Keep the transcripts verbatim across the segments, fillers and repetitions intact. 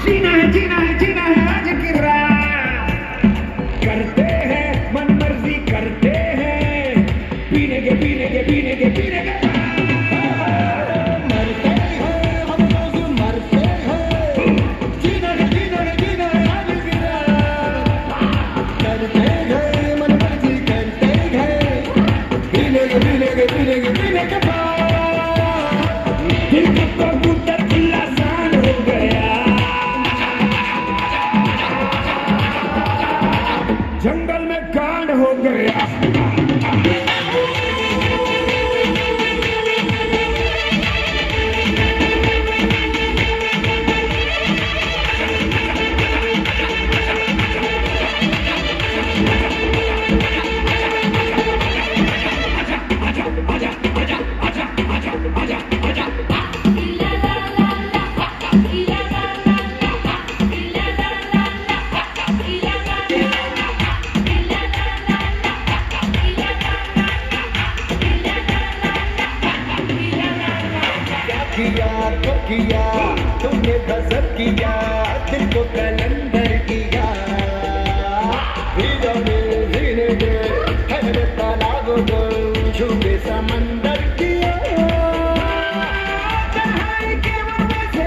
जीना है जीना है जीना है आज की रात, करते हैं मन मर्जी करते हैं, पीने के पीने के पीने के पीने के मरते हैं हम रोज मरते हैं, जीना है जीना है जीना है आज की रात, करते हैं मन मर्जी करते हैं, पीने के पीने के पीने के पीने के दिल का कबूतर खिलासान हो गया, जंगल में कांड हो गया। किया तो किया तुमने गजब किया, दिल को कलंदर किया, भीगा में भीने दे है तालाब को छुपे समंदर किया, तन्हाई के वजह से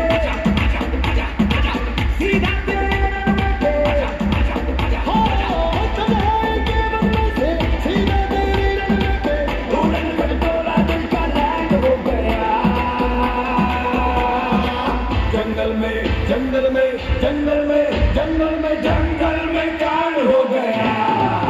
सीधा तेरे पे हो, तन्हाई के वजह से सीधा तेरे पे उड़न कर तोला दिल का लैंड हो गया, जंगल में जंगल में जंगल में जंगल में जंगल में कांड हो गया।